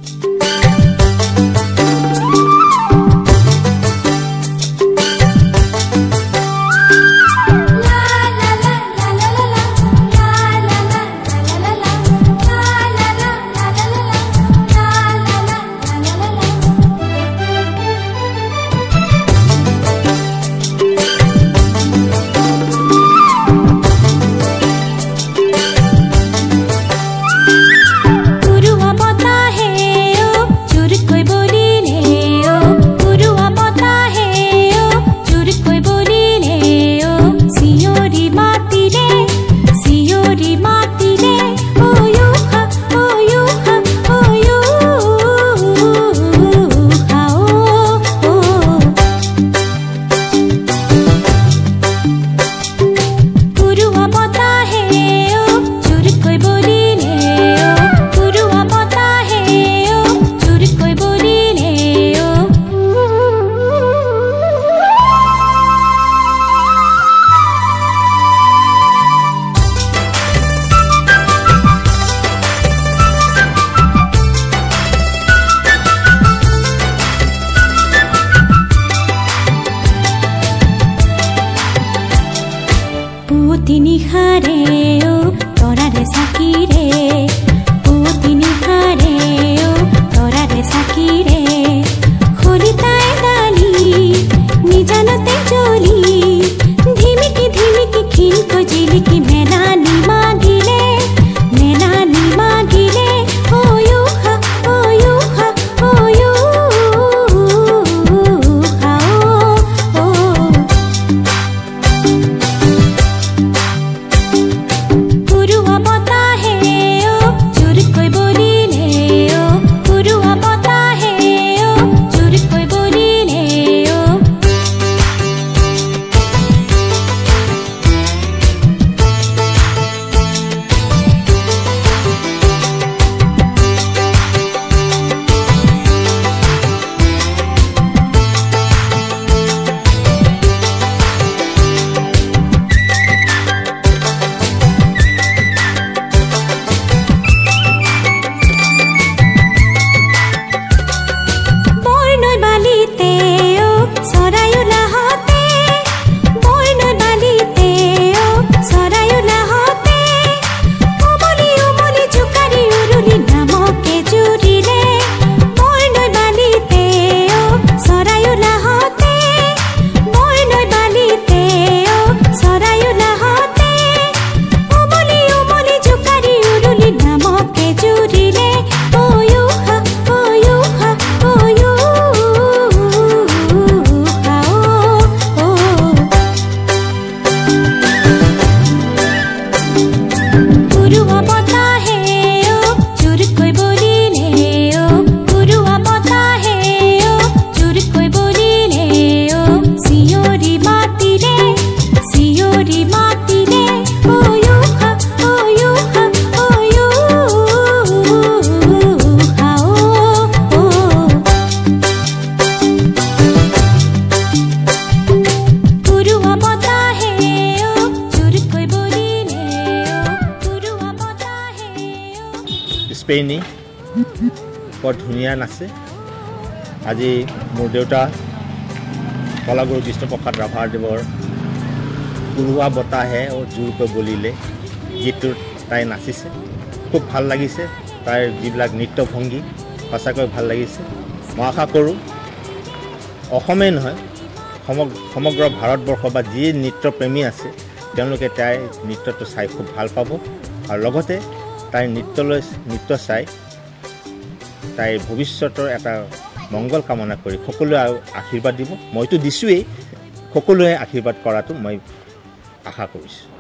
স্পেইনি বৰ ধুনীয়া নাচে। আজি মোৰ দেউতা কলাগুৰু কৃষ্ণপ্ৰসাদ ৰাভাদেৱৰ উৰুৱা বতাহে ও জোৰকৈ বলিলে গীতটোত তাই নাচিছে, খুব ভাল লাগিছে। তাইৰ যিবিলাক নৃত্যভংগী সঁচাকৈ ভাল লাগিছে। মই আশা কৰোঁ অসমেই নহয় সমগ্ৰ ভাৰতবৰ্ষ বা যি নৃত্যপ্ৰেমী আছে তেওঁলোকে তাইৰ নৃত্যটো চাই খুব ভাল পাব আৰু লগতে তাইৰ নৃত্য চাই তাইৰ ভৱিষ্যতৰ এটা মংগল কামনা কৰি সকলোৱে আশীৰ্বাদ দিব। মইতো দিছোঁৱেই, সকলোৱে আশীৰ্বাদ কৰাটো মই আশা কৰিছোঁ।